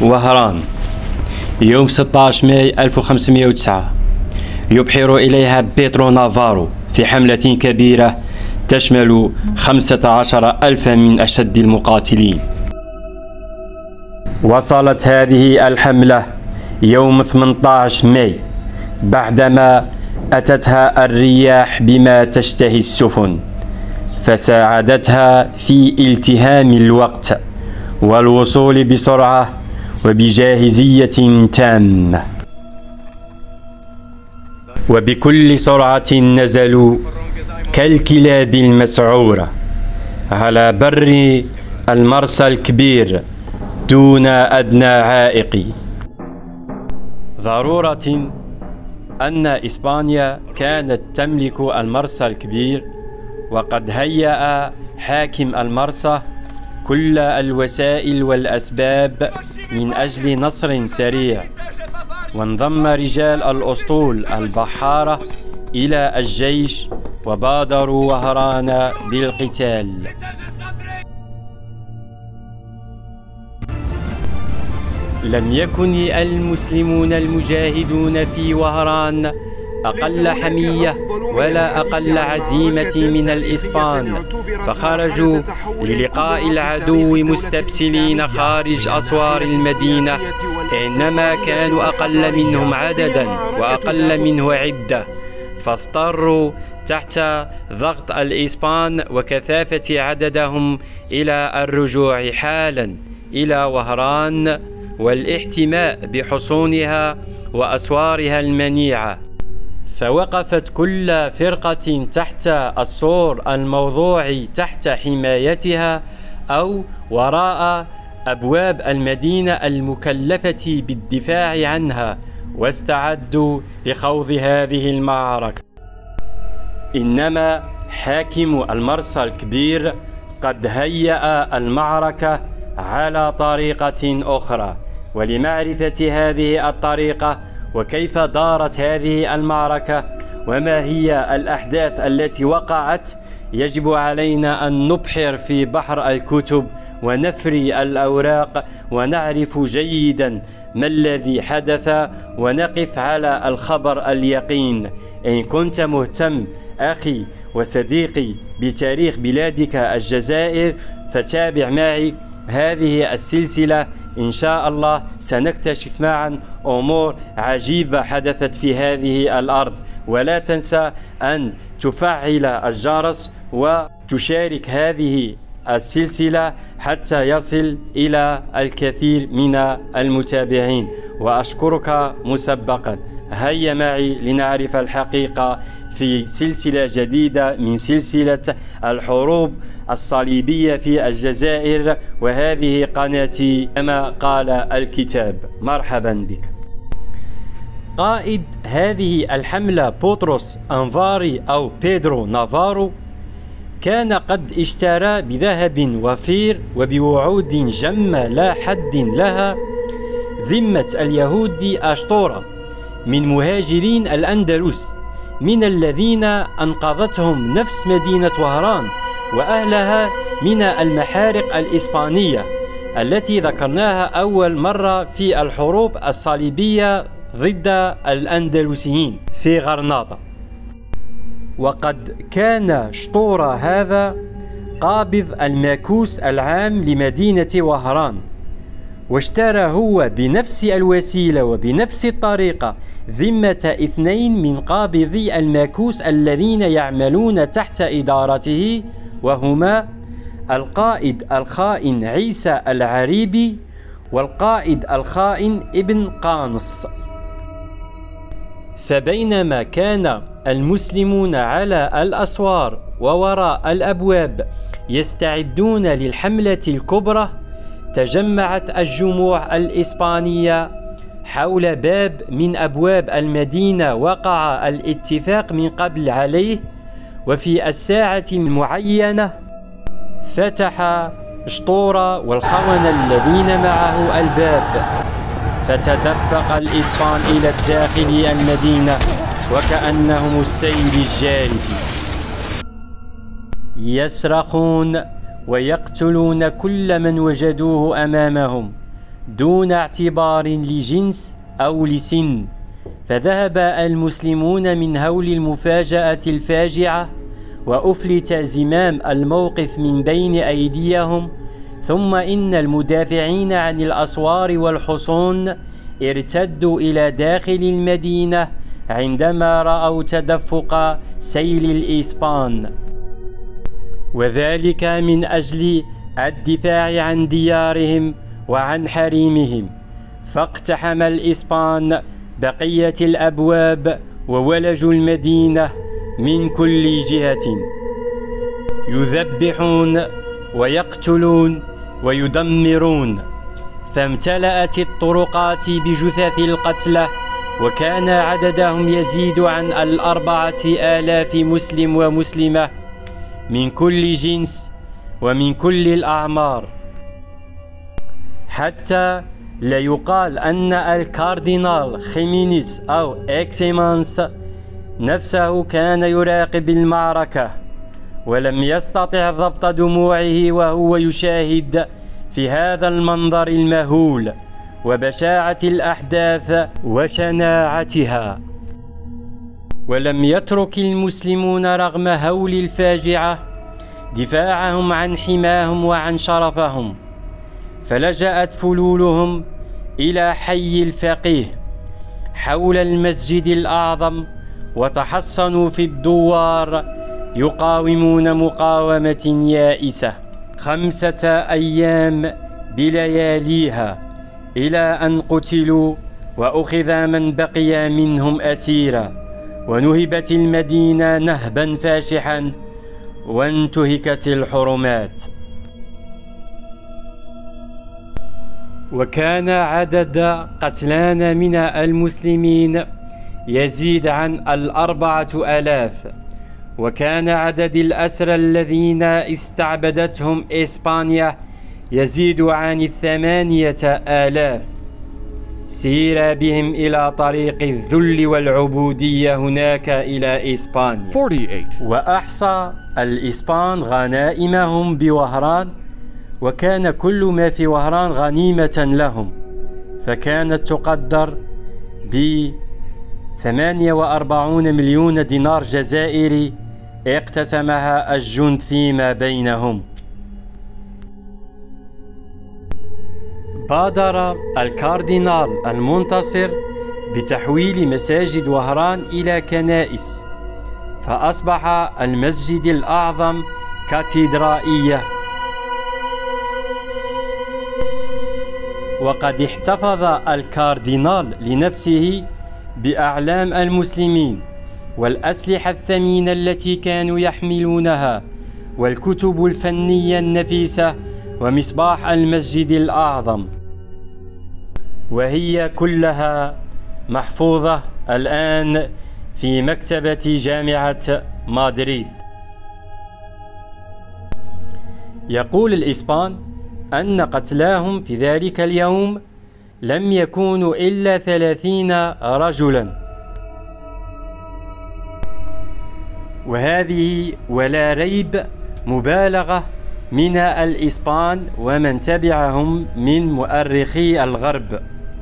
وهران يوم 16 ماي 1509 يبحر إليها بيترو نافارو في حملة كبيرة تشمل 15,000 من أشد المقاتلين. وصلت هذه الحملة يوم 18 ماي بعدما أتتها الرياح بما تشتهي السفن، فساعدتها في التهام الوقت والوصول بسرعة وبجاهزية تامة. وبكل سرعة نزلوا كالكلاب المسعورة على بر المرسى الكبير دون أدنى عائق. ضرورة أن إسبانيا كانت تملك المرسى الكبير، وقد هيأ حاكم المرسى كل الوسائل والأسباب من أجل نصر سريع، وانضم رجال الأسطول البحارة إلى الجيش وبادروا وهران بالقتال. لم يكن المسلمون المجاهدون في وهران أقل حمية ولا أقل عزيمة من الإسبان، فخرجوا للقاء العدو مستبسلين خارج أسوار المدينة، إنما كانوا أقل منهم عددا وأقل منه عدة، فاضطروا تحت ضغط الإسبان وكثافة عددهم إلى الرجوع حالا إلى وهران والاحتماء بحصونها وأسوارها المنيعة. فوقفت كل فرقة تحت السور الموضوع تحت حمايتها أو وراء أبواب المدينة المكلفة بالدفاع عنها، واستعدوا لخوض هذه المعركة. إنما حاكم المرسى الكبير قد هيأ المعركة على طريقة أخرى، ولمعرفة هذه الطريقة وكيف دارت هذه المعركة وما هي الأحداث التي وقعت، يجب علينا أن نبحر في بحر الكتب ونفري الأوراق ونعرف جيدا ما الذي حدث ونقف على الخبر اليقين. إن كنت مهتم أخي وصديقي بتاريخ بلادك الجزائر فتابع معي هذه السلسلة، إن شاء الله سنكتشف معا أمور عجيبة حدثت في هذه الأرض. ولا تنسى أن تفعل الجرس وتشارك هذه السلسلة حتى يصل إلى الكثير من المتابعين، وأشكرك مسبقا. هيا معي لنعرف الحقيقة في سلسلة جديدة من سلسلة الحروب الصليبية في الجزائر، وهذه قناتي كما قال الكتاب. مرحبا بك. قائد هذه الحملة بطرس أنفاري أو بيدرو نافارو كان قد اشترى بذهب وفير وبوعود جمة لا حد لها ذمة اليهود أشطورة من مهاجرين الأندلس، من الذين أنقذتهم نفس مدينة وهران وأهلها من المحارق الإسبانية التي ذكرناها أول مرة في الحروب الصليبية ضد الأندلسيين في غرناطة. وقد كان شطورة هذا قابض الماكوس العام لمدينة وهران، واشترى هو بنفس الوسيلة وبنفس الطريقة ذمة 2 من قابضي الماكوس الذين يعملون تحت إدارته، وهما القائد الخائن عيسى العريبي والقائد الخائن ابن قانص. فبينما كان المسلمون على الأسوار ووراء الأبواب يستعدون للحملة الكبرى، تجمعت الجموع الإسبانية حول باب من أبواب المدينة وقع الاتفاق من قبل عليه، وفي الساعة المعينة فتح شطورة والخونة الذين معه الباب، فتدفق الإسبان إلى الداخل المدينة وكأنهم السيل الجارف، يصرخون ويقتلون كل من وجدوه أمامهم، دون اعتبار لجنس أو لسن، فذهب المسلمون من هول المفاجأة الفاجعة وأفلت زمام الموقف من بين أيديهم. ثم إن المدافعين عن الأسوار والحصون ارتدوا إلى داخل المدينة عندما رأوا تدفق سيل الإسبان، وذلك من أجل الدفاع عن ديارهم وعن حريمهم. فاقتحم الإسبان بقية الأبواب وولجوا المدينة من كل جهة، يذبحون ويقتلون ويدمرون، فامتلأت الطرقات بجثث القتلى، وكان عددهم يزيد عن 4000 مسلم ومسلمة من كل جنس ومن كل الأعمار. حتى لا يقال أن الكاردينال خيمينيس أو إكسيمانس نفسه كان يراقب المعركة، ولم يستطع ضبط دموعه وهو يشاهد في هذا المنظر المهول وبشاعة الأحداث وشناعتها. ولم يترك المسلمون رغم هول الفاجعة دفاعهم عن حماهم وعن شرفهم، فلجأت فلولهم إلى حي الفقيه حول المسجد الأعظم، وتحصنوا في الدوار يقاومون مقاومة يائسة 5 أيام بلياليها، إلى أن قتلوا وأخذ من بقي منهم أسيرا، ونهبت المدينة نهبا فاشحا، وانتهكت الحرمات. وكان عدد قتلانا من المسلمين يزيد عن 4000، وكان عدد الأسرى الذين استعبدتهم إسبانيا يزيد عن 8000. سير بهم إلى طريق الذل والعبودية هناك إلى إسبانيا. 48. وأحصى الإسبان غنائمهم بوهران، وكان كل ما في وهران غنيمة لهم، فكانت تقدر ب 48 مليون دينار جزائري اقتسمها الجند فيما بينهم. بادر الكاردينال المنتصر بتحويل مساجد وهران إلى كنائس، فأصبح المسجد الأعظم كاتدرائية. وقد احتفظ الكاردينال لنفسه بأعلام المسلمين والأسلحة الثمينة التي كانوا يحملونها والكتب الفنية النفيسة ومصباح المسجد الأعظم، وهي كلها محفوظة الآن في مكتبة جامعة مدريد. يقول الإسبان أن قتلاهم في ذلك اليوم لم يكونوا إلا 30 رجلا، وهذه ولا ريب مبالغة من الإسبان ومن تبعهم من مؤرخي الغرب،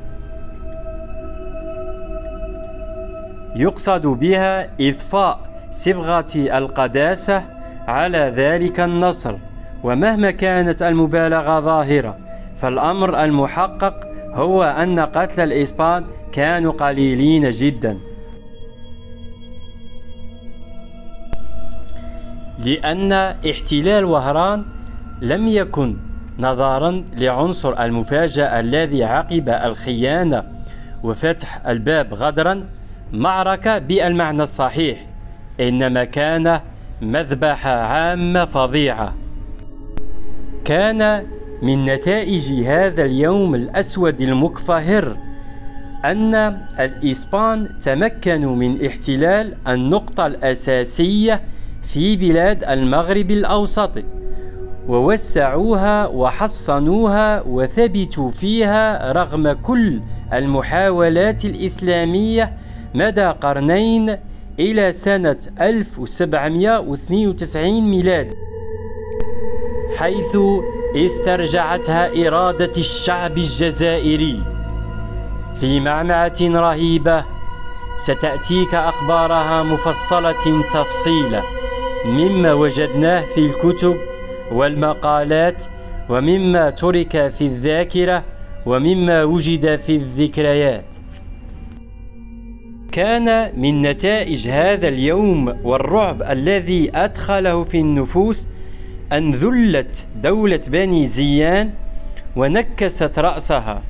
يقصد بها إضفاء صبغة القداسة على ذلك النصر. ومهما كانت المبالغة ظاهرة، فالأمر المحقق هو أن قتل الإسبان كانوا قليلين جدا، لأن احتلال وهران لم يكن نظرا لعنصر المفاجأة الذي عقب الخيانة وفتح الباب غدرا معركة بالمعنى الصحيح، إنما كان مذبحة عامة فظيعة. كان من نتائج هذا اليوم الأسود المكفهر أن الإسبان تمكنوا من احتلال النقطة الأساسية في بلاد المغرب الأوسط، ووسعوها وحصنوها وثبتوا فيها رغم كل المحاولات الإسلامية مدى قرنين إلى سنة 1792 ميلاد، حيث استرجعتها إرادة الشعب الجزائري في معمعة رهيبة ستأتيك أخبارها مفصلة تفصيلا مما وجدناه في الكتب والمقالات ومما ترك في الذاكرة ومما وجد في الذكريات. كان من نتائج هذا اليوم والرعب الذي أدخله في النفوس أن ذلت دولة بني زيان ونكست رأسها،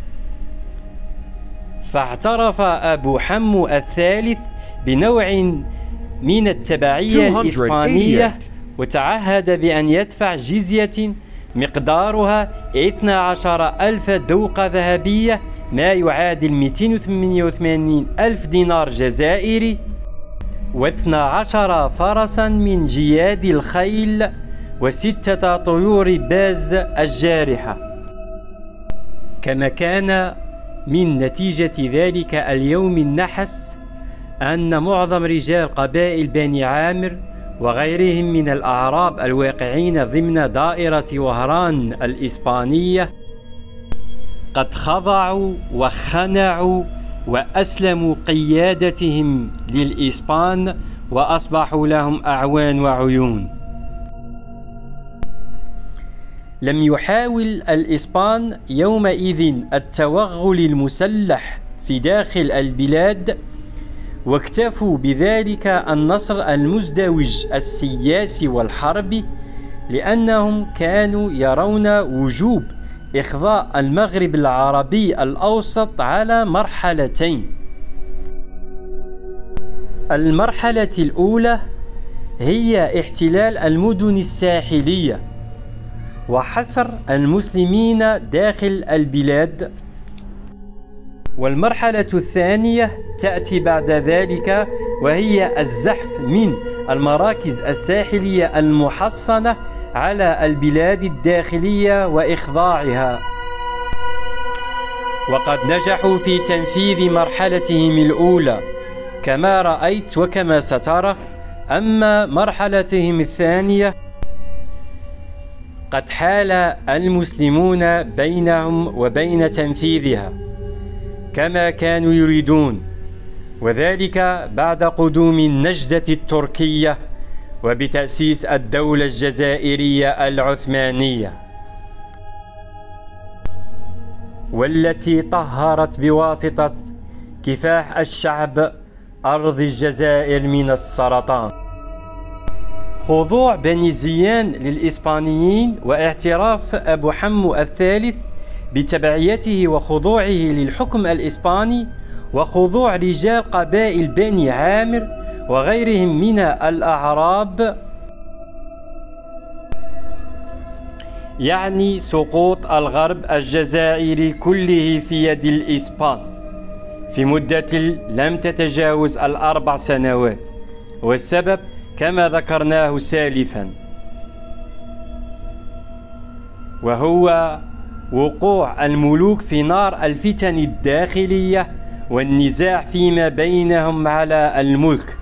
فاعترف أبو حمو الثالث بنوع من التبعية الإسبانية وتعهد بأن يدفع جزية مقدارها 12,000 دوقة ذهبية ما يعادل 288 ألف دينار جزائري و12 فرسا من جياد الخيل و6 طيور باز الجارحة. كما كان من نتيجة ذلك اليوم النحس أن معظم رجال قبائل بني عامر وغيرهم من الأعراب الواقعين ضمن دائرة وهران الإسبانية قد خضعوا وخنعوا وأسلموا قيادتهم للإسبان وأصبحوا لهم أعوان وعيون. لم يحاول الإسبان يومئذ التوغل المسلح في داخل البلاد، واكتفوا بذلك النصر المزدوج السياسي والحربي، لأنهم كانوا يرون وجوب إخضاع المغرب العربي الأوسط على مرحلتين. المرحلة الأولى هي احتلال المدن الساحلية وحصر المسلمين داخل البلاد، والمرحلة الثانية تأتي بعد ذلك وهي الزحف من المراكز الساحلية المحصنة على البلاد الداخلية وإخضاعها. وقد نجحوا في تنفيذ مرحلتهم الأولى كما رأيت وكما سترى. أما مرحلتهم الثانية قد حال المسلمون بينهم وبين تنفيذها كما كانوا يريدون، وذلك بعد قدوم النجدة التركية وبتأسيس الدولة الجزائرية العثمانية، والتي طهرت بواسطة كفاح الشعب أرض الجزائر من السرطان. خضوع بني زيان للإسبانيين واعتراف أبو حمو الثالث بتبعيته وخضوعه للحكم الإسباني وخضوع رجال قبائل بني عامر وغيرهم من الأعراب يعني سقوط الغرب الجزائري كله في يد الإسبان في مدة لم تتجاوز 4 سنوات، والسبب كما ذكرناه سالفا وهو وقوع الملوك في نار الفتن الداخلية والنزاع فيما بينهم على الملك.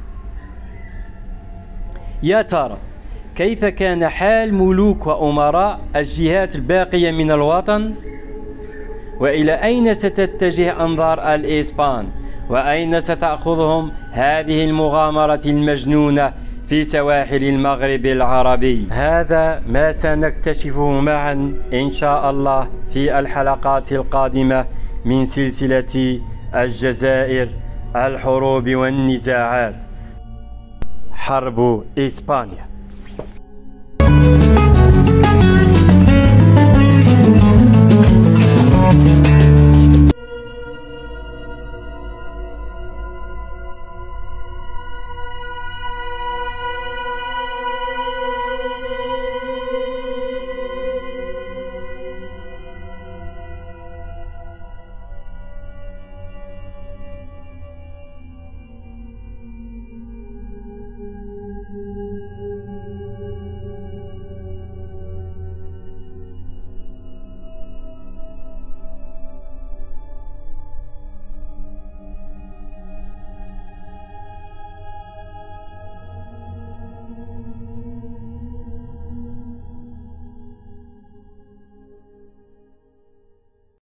يا ترى كيف كان حال ملوك وأمراء الجهات الباقية من الوطن؟ وإلى أين ستتجه أنظار الإسبان؟ وأين ستأخذهم هذه المغامرة المجنونة في سواحل المغرب العربي؟ هذا ما سنكتشفه معا إن شاء الله في الحلقات القادمة من سلسلة الجزائر، الحروب والنزاعات، حرب إسبانيا.